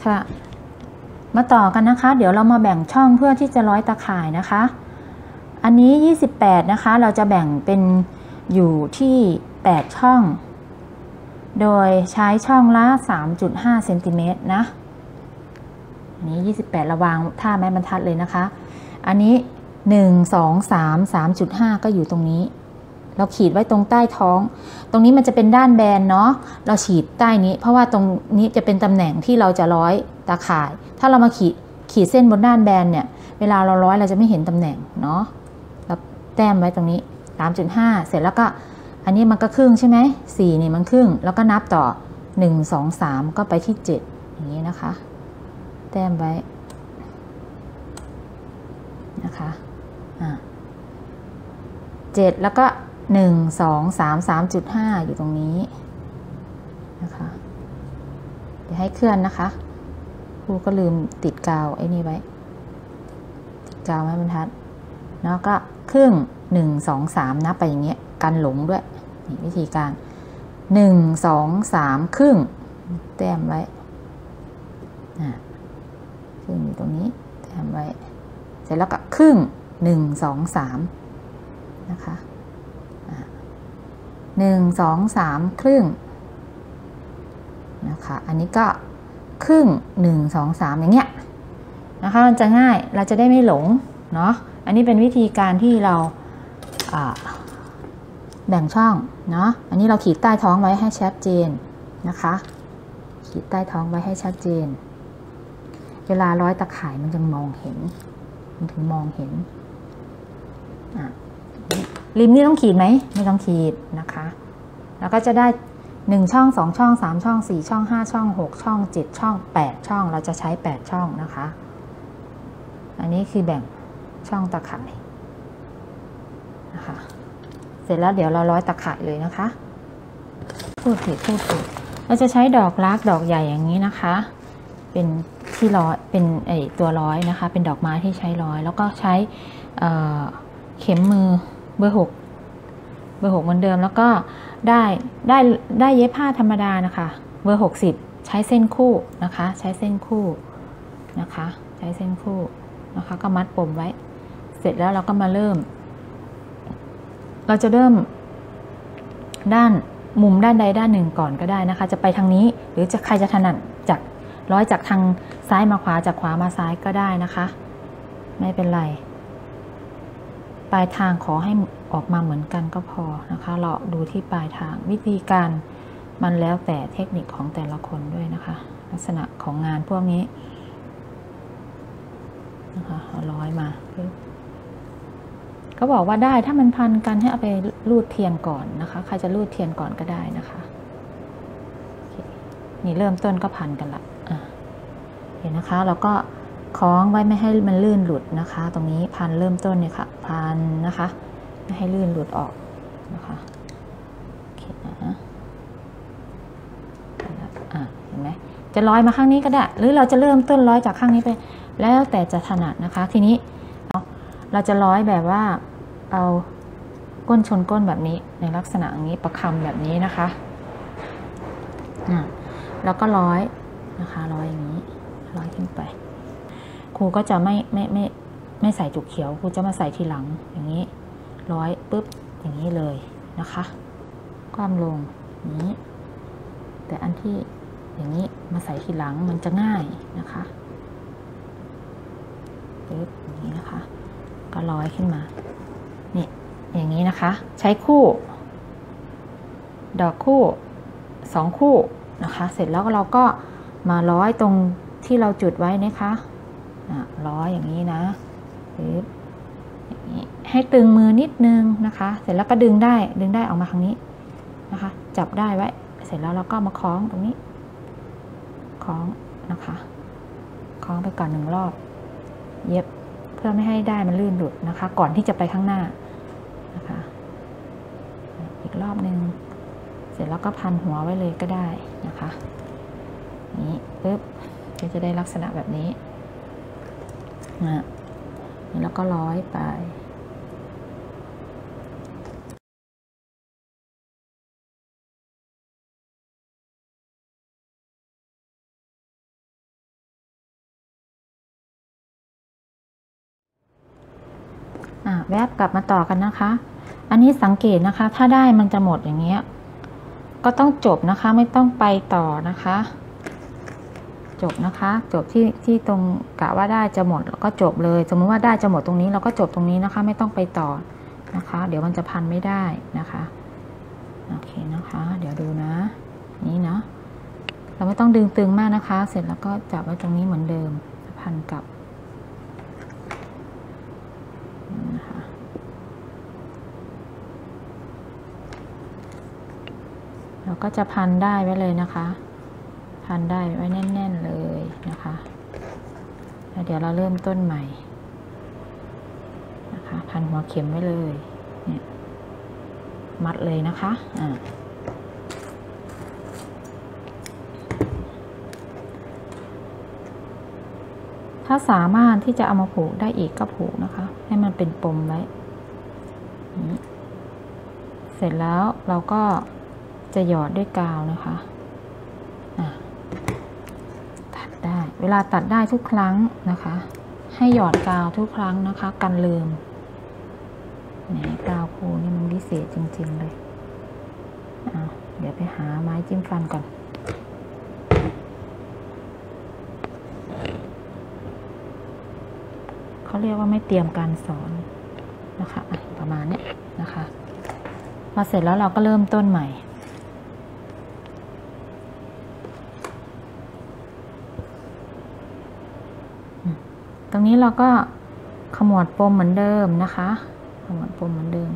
ค่ะมาต่อกันนะคะเดี๋ยวเรามาแบ่งช่องเพื่อที่จะร้อยตาข่ายนะคะอันนี้28นะคะเราจะแบ่งเป็นอยู่ที่8ช่องโดยใช้ช่องละ 3.5 เซนติเมตรนะอันนี้28ระวางท่าไม้บรรทัดเลยนะคะอันนี้1 2 3 3.5 ก็อยู่ตรงนี้เราขีดไว้ตรงใต้ท้องตรงนี้มันจะเป็นด้านแบนเนาะเราขีดใต้นี้เพราะว่าตรงนี้จะเป็นตำแหน่งที่เราจะร้อยตาข่ายถ้าเรามาขีดเส้นบนด้านแบนเนี่ยเวลาเราร้อยเราจะไม่เห็นตำแหน่งเนาะเราแต้มไว้ตรงนี้ 3.5 เสร็จแล้วก็อันนี้มันก็ครึ่งใช่ไหม4นี่มันครึ่งแล้วก็นับต่อ1 2 3ก็ไปที่7อย่างนี้นะคะแต้มไว้นะคะ7แล้วก็1 2 3 3.5 อยู่ตรงนี้นะคะเดี๋ยวให้เคลื่อนนะคะครูก็ลืมติดกาวไอ้นี่ไว้ติดกาวไม้บรรทัดแล้วก็ครึ่ง1 2 3นับไปอย่างเงี้ยกันหลงด้วยนี่วิธีการ1 2 3ครึ่งแต้มไว้ครึ่งอยู่ตรงนี้แต้มไว้เสร็จแล้วก็ครึ่ง1 2 3นะคะ1 2 3ครึ่งนะคะอันนี้ก็ครึ่ง1 2 3อย่างเงี้ยนะคะมันจะง่ายเราจะได้ไม่หลงเนาะอันนี้เป็นวิธีการที่เราแบ่งช่องเนาะอันนี้เราขีดใต้ท้องไว้ให้ชัดเจนนะคะขีดใต้ท้องไว้ให้ชัดเจนเวลาร้อยตะข่ายมันจะมองเห็นมันถึงมองเห็นริมนี่ต้องขีดไหมไม่ต้องขีดนะคะแล้วก็จะได้1ช่อง2ช่อง3ช่อง4ช่อง5ช่อง6ช่อง7ช่อง8ช่องเราจะใช้8ช่องนะคะอันนี้คือแบ่งช่องตะข่ายนะคะเสร็จแล้วเดี๋ยวเราร้อยตะข่ายเลยนะคะพูดผิดเราจะใช้ดอกรักดอกใหญ่อย่างนี้นะคะเป็นที่ร้อยเป็นตัวร้อยนะคะเป็นดอกไม้ที่ใช้ร้อยแล้วก็ใช้เข็มมือเบอร์6เหมือนเดิมแล้วก็ได้เย็บผ้าธรรมดานะคะเบอร์60ใช้เส้นคู่นะคะใช้เส้นคู่นะคะใช้เส้นคู่นะคะก็มัดปมไว้เสร็จแล้วเราก็มาเราจะเริ่มมุมด้านใดด้านหนึ่งก่อนก็ได้นะคะจะไปทางนี้หรือใครจะถนัดจากร้อยจากทางซ้ายมาขวาจากขวามาซ้ายก็ได้นะคะไม่เป็นไรปลายทางขอให้ออกมาเหมือนกันก็พอนะคะเราดูที่ปลายทางวิธีการมันแล้วแต่เทคนิคของแต่ละคนด้วยนะคะลักษณะของงานพวกนี้นะคะเอาร้อยมาเขาบอกว่าได้ถ้ามันพันกันให้เอาไปรูดเทียนก่อนนะคะใครจะรูดเทียนก่อนก็ได้นะคะนี่เริ่มต้นก็พันกันละเห็นนะคะเราก็คล้องไว้ไม่ให้มันลื่นหลุดนะคะตรงนี้พันเริ่มต้นเนี่ยค่ะพันนะคะไม่ให้ลื่นหลุดออกนะคะโอเคนะเห็นไหมจะร้อยมาข้างนี้ก็ได้หรือเราจะเริ่มต้นร้อยจากข้างนี้ไปแล้วแต่จะถนัดนะคะทีนี้เราจะร้อยแบบว่าเอาก้นชนก้นแบบนี้ในลักษณะอย่างนี้ประคำแบบนี้นะคะแล้วก็ร้อยนะคะร้อยอย่างนี้ร้อยขึ้นไปครูก็จะไม่ใส่จุกเขียวครูจะมาใส่ทีหลังอย่างนี้ร้อยปุ๊บอย่างนี้เลยนะคะคว่ำลงนี้แต่อันที่อย่างนี้มาใส่ทีหลังมันจะง่ายนะคะปุ๊บอย่างนี้นะคะก็ร้อยขึ้นมานี่อย่างนี้นะคะใช้คู่ดอกคู่2คู่นะคะเสร็จแล้วเราก็มาร้อยตรงที่เราจุดไว้นะคะร้อยอย่างนี้นะอย่างนี้ให้ตึงมือนิดนึงนะคะเสร็จแล้วก็ดึงได้ออกมาทางนี้นะคะจับได้ไว้เสร็จแล้วเราก็มาคล้องตรงนี้คล้องนะคะคล้องไปก่อน1รอบเย็บเพื่อไม่ให้ได้มันลื่นหลุดนะคะก่อนที่จะไปข้างหน้านะคะอีกรอบนึงเสร็จแล้วก็พันหัวไว้เลยก็ได้นะคะนี้ปึ๊บก็จะได้ลักษณะแบบนี้แล้วก็ร้อยไปแวบกลับมาต่อกันนะคะอันนี้สังเกตนะคะถ้าได้มันจะหมดอย่างเงี้ยก็ต้องจบนะคะไม่ต้องไปต่อนะคะจบนะคะจบที่ตรงกะว่าได้จะหมดแล้วก็จบเลยสมมติว่าได้จะหมดตรงนี้เราก็จบตรงนี้นะคะไม่ต้องไปต่อนะคะเดี๋ยวมันจะพันไม่ได้นะคะโอเคนะคะเดี๋ยวดูนะนี่นะเราไม่ต้องดึงตึงมากนะคะเสร็จแล้วก็จับไว้ตรงนี้เหมือนเดิมพันกับนะคะเราก็จะพันได้ไว้เลยนะคะพันได้ไว้แน่นๆเลยนะคะแล้วเดี๋ยวเราเริ่มต้นใหม่นะคะพันหัวเข็มไว้เลยเนี่ยมัดเลยนะคะถ้าสามารถที่จะเอามาผูกได้อีกก็ผูกนะคะให้มันเป็นปมไว้เสร็จแล้วเราก็จะหยอดด้วยกาวนะคะตัดได้เวลาตัดได้ทุกครั้งนะคะให้หยอดกาวทุกครั้งนะคะกันลืมเนี่ยกาวคูนี่มันพิเศษจริงๆเลยเดี๋ยวไปหาไม้จิ้มฟันก่อนเขาเรียกว่าไม่เตรียมการสอนนะคะประมาณนี้นะคะพอเสร็จแล้วเราก็เริ่มต้นใหม่ตรงนี้เราก็ขมวดปมเหมือนเดิมนะคะขมวดปมเหมือนเดิม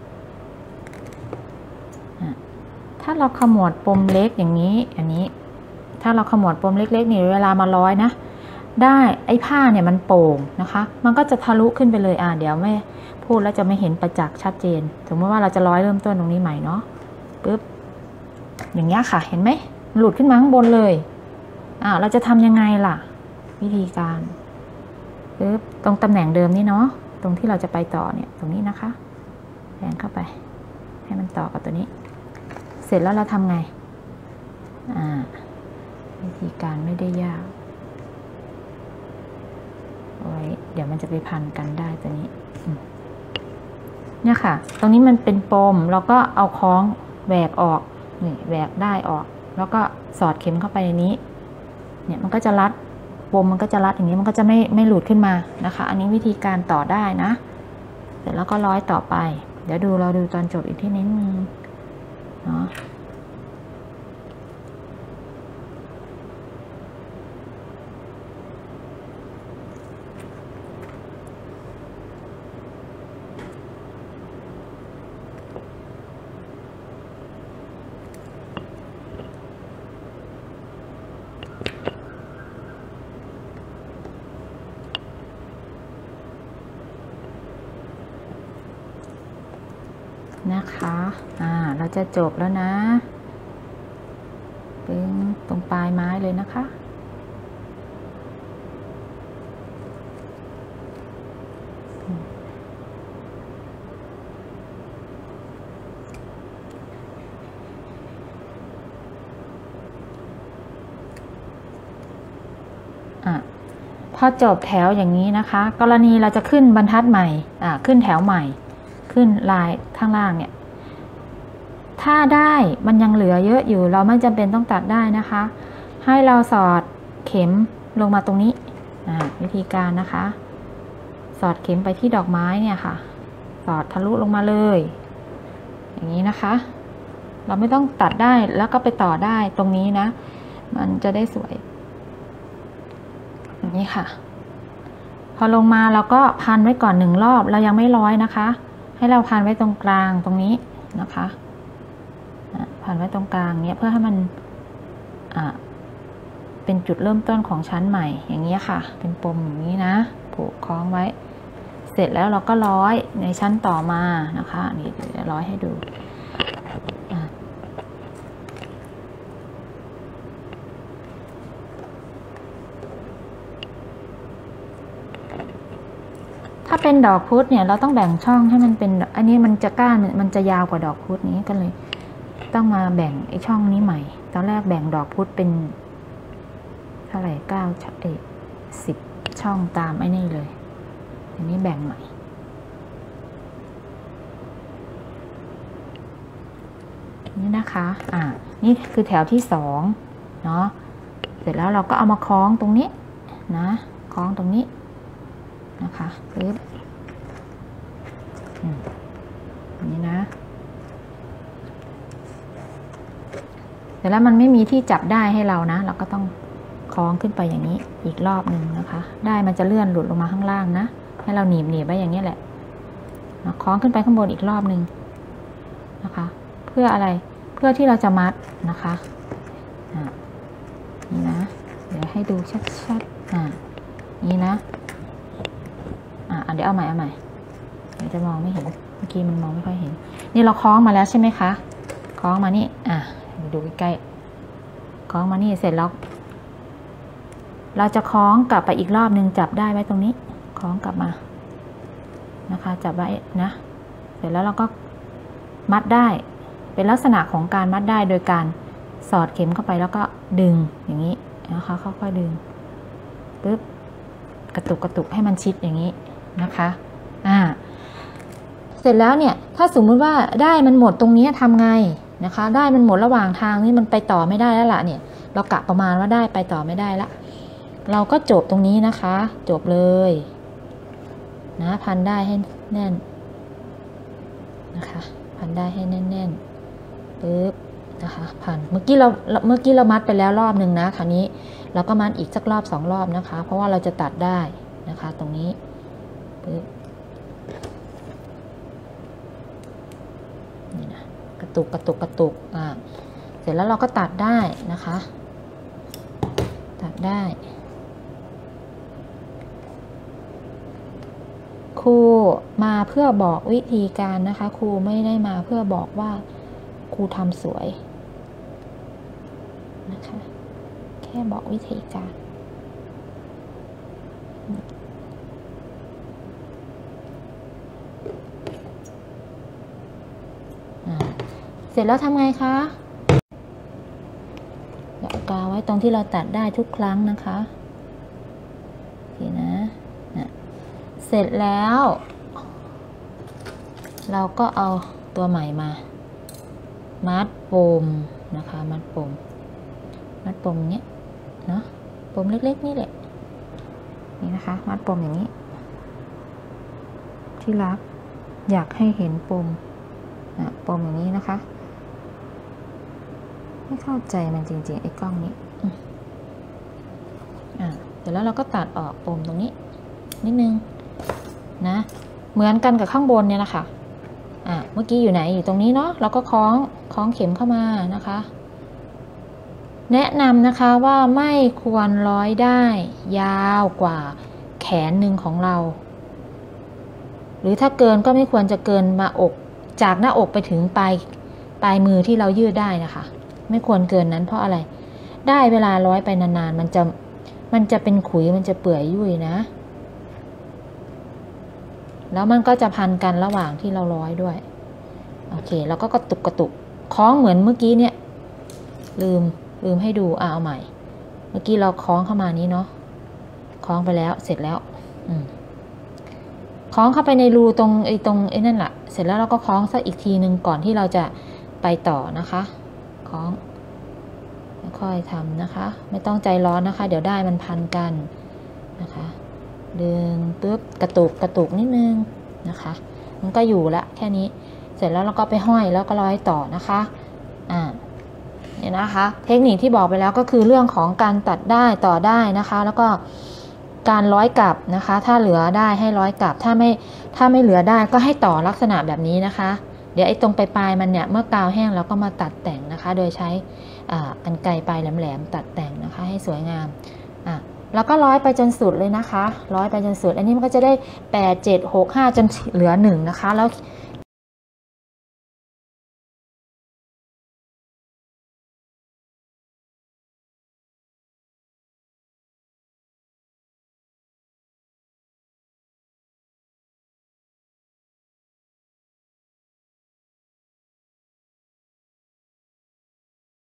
ถ้าเราขมวดปมเล็กอย่างนี้อันนี้ถ้าเราขมวดปมเล็กๆนี่เวลามาร้อยนะได้ไอ้ผ้าเนี่ยมันโป่งนะคะมันก็จะทะลุขึ้นไปเลยเดี๋ยวไม่พูดแล้วจะไม่เห็นประจักษ์ชัดเจนสมมติว่าเราจะร้อยเริ่มต้นตรงนี้ใหม่เนาะปึ๊บอย่างเงี้ยค่ะเห็นไหมหลุดขึ้นมาข้างบนเลยเราจะทำยังไงล่ะวิธีการปึ๊บตรงตำแหน่งเดิมนี่เนาะตรงที่เราจะไปต่อเนี่ยตรงนี้นะคะแทงเข้าไปให้มันต่อกับตัวนี้เสร็จแล้วเราทำไงวิธีการไม่ได้ยากไว้เดี๋ยวมันจะไปพันกันได้ตัวนี้เนี่ยค่ะตรงนี้มันเป็นปมเราก็เอาคล้องแหวกออกนี่แหวกได้ออกแล้วก็สอดเข็มเข้าไปในนี้เนี่ยมันก็จะรัดปมมันก็จะรัดอย่างนี้มันก็จะไม่หลุดขึ้นมานะคะอันนี้วิธีการต่อได้นะเสร็จแล้วก็ร้อยต่อไปเดี๋ยวเราดูตอนจบอีกที่นิดนึงเนาะนะคะเราจะจบแล้วนะปึ้งตรงปลายไม้เลยนะคะพอจบแถวอย่างนี้นะคะกรณีเราจะขึ้นบรรทัดใหม่ขึ้นแถวใหม่ขึ้นลายข้างล่างเนี่ยถ้าได้มันยังเหลือเยอะอยู่เราไม่จำเป็นต้องตัดได้นะคะให้เราสอดเข็มลงมาตรงนี้วิธีการนะคะสอดเข็มไปที่ดอกไม้เนี่ยค่ะสอดทะลุลงมาเลยอย่างนี้นะคะเราไม่ต้องตัดได้แล้วก็ไปต่อได้ตรงนี้นะมันจะได้สวยอย่างนี้ค่ะพอลงมาเราก็พันไว้ก่อน1 รอบเรายังไม่ร้อยนะคะให้เราพันไว้ตรงกลางตรงนี้นะคะพันไว้ตรงกลางเนี้ยเพื่อให้มันเป็นจุดเริ่มต้นของชั้นใหม่อย่างนี้ค่ะเป็นปมอย่างนี้นะผูกคล้องไว้เสร็จแล้วเราก็ร้อยในชั้นต่อมานะคะนี่เดี๋ยวร้อยให้ดูถ้าเป็นดอกพุธเนี่ยเราต้องแบ่งช่องให้มันเป็นอันนี้มันจะก้านมันจะยาวกว่าดอกพุธนี้ก็เลยต้องมาแบ่งไอ้ช่องนี้ใหม่ตอนแรกแบ่งดอกพุธเป็นเท่าไหร่10 ช่องตามไอ้นี่เลยอันนี้แบ่งใหม่นี่นะคะนี่คือแถวที่2เนาะเสร็จแล้วเราก็เอามาคล้องตรงนี้นะคล้องตรงนี้นะคะปึ๊บนี่นะเสร็จแล้วมันไม่มีที่จับได้ให้เรานะเราก็ต้องคล้องขึ้นไปอย่างนี้อีกรอบหนึ่งนะคะได้มันจะเลื่อนหลุดลงมาข้างล่างนะให้เราหนีบไว้อย่างนี้แหละคล้องขึ้นไปข้างบนอีกรอบหนึ่งนะคะเพื่ออะไรเพื่อที่เราจะมัดนะคะนี่นะเดี๋ยวให้ดูชัดๆนี่นะเดี๋ยวเอาใหม่เดี๋ยวจะมองไม่เห็นเมื่อกี้มันมองไม่ค่อยเห็นนี่เราคล้องมาแล้วใช่ไหมคะคล้องมานี่ดูใกล้ๆคล้องมานี่เสร็จแล้วเราจะคล้องกลับไปอีกรอบนึงจับได้ไว้ตรงนี้คล้องกลับมานะคะจับไว้นะเสร็จแล้วเราก็มัดได้เป็นลักษณะของการมัดได้โดยการสอดเข็มเข้าไปแล้วก็ดึงอย่างนี้นะคะค่อยๆดึงปึ๊บกระตุกให้มันชิดอย่างนี้นะคะเสร็จแล้วเนี่ยถ้าสมมุติว่าได้มันหมดตรงนี้ทำไงนะคะได้มันหมดระหว่างทางนี่มันไปต่อไม่ได้แล้วล่ะเนี่ยเรากะประมาณว่าได้ไปต่อไม่ได้ละเราก็จบตรงนี้นะคะจบเลยนะพันได้ให้แน่นนะคะพันได้ให้แน่นๆปึ๊บนะคะพันเมื่อกี้เรามัดไปแล้วรอบหนึ่งนะคราวนี้เราก็มัดอีกสักรอบ2 รอบนะคะเพราะว่าเราจะตัดได้นะคะตรงนี้ปึ๊บนี่นะกระตุกเสร็จแล้วเราก็ตัดได้นะคะตัดได้ครูมาเพื่อบอกวิธีการนะคะครูไม่ได้มาเพื่อบอกว่าครูทำสวยนะคะแค่บอกวิธีการเสร็จแล้วทำไงคะหยอดกาวไว้ตรงที่เราตัดได้ทุกครั้งนะคะนี่นะเสร็จแล้วเราก็เอาตัวใหม่มามัดปมนะคะมัดปมเนี้ยเนาะปมเล็กๆนี่แหละนี่นะคะมัดปมอย่างนี้ที่รักอยากให้เห็นปมอย่างนี้นะคะไม่เข้าใจมันจริงๆไอ้กล้องนี้เสร็จแล้วเราก็ตัดออกปมตรงนี้นิดนึงนะเหมือนกันกับข้างบนเนี่ยนะคะเมื่อกี้อยู่ไหนอยู่ตรงนี้เนาะเราก็คล้องเข็มเข้ามานะคะแนะนำนะคะว่าไม่ควรร้อยได้ยาวกว่าแขนหนึ่งของเราหรือถ้าเกินก็ไม่ควรจะเกินมาอกจากหน้าอกไปถึงปลายมือที่เรายืดได้นะคะไม่ควรเกินนั้นเพราะอะไรได้เวลาร้อยไปนานๆมันจะเป็นขุยมันจะเปื่อยยุ่ยนะแล้วมันก็จะพันกันระหว่างที่เราร้อยด้วยโอเคแล้วก็กระตุกคล้องเหมือนเมื่อกี้เนี่ยลืมให้ดูเอาใหม่เมื่อกี้เราคล้องเข้ามานี้เนาะคล้องไปแล้วเสร็จแล้วคล้องเข้าไปในรูตรงไอ้นั่นแหละเสร็จแล้วเราก็คล้องสักอีกทีนึงก่อนที่เราจะไปต่อนะคะคล้องค่อยๆทำนะคะไม่ต้องใจร้อนนะคะเดี๋ยวได้มันพันกันนะคะดึงปึ๊บกระตุกนิดนึงนะคะมันก็อยู่ละแค่นี้เสร็จแล้วเราก็ไปห้อยแล้วก็ร้อยต่อนะคะเนี่ยนะคะเทคนิคที่บอกไปแล้วก็คือเรื่องของการตัดได้ต่อได้นะคะแล้วก็การร้อยกลับนะคะถ้าเหลือได้ให้ร้อยกลับถ้าไม่เหลือได้ก็ให้ต่อลักษณะแบบนี้นะคะเดี๋ยวไอ้ตรงปลายมันเนี่ยเมื่อกาวแห้งเราก็มาตัดแต่งนะคะโดยใช้กรรไกรปลายแหลมๆตัดแต่งนะคะให้สวยงามแล้วก็ร้อยไปจนสุดเลยนะคะร้อยไปจนสุดอันนี้มันก็จะได้8 7 6 5จนเหลือ1นะคะแล้ว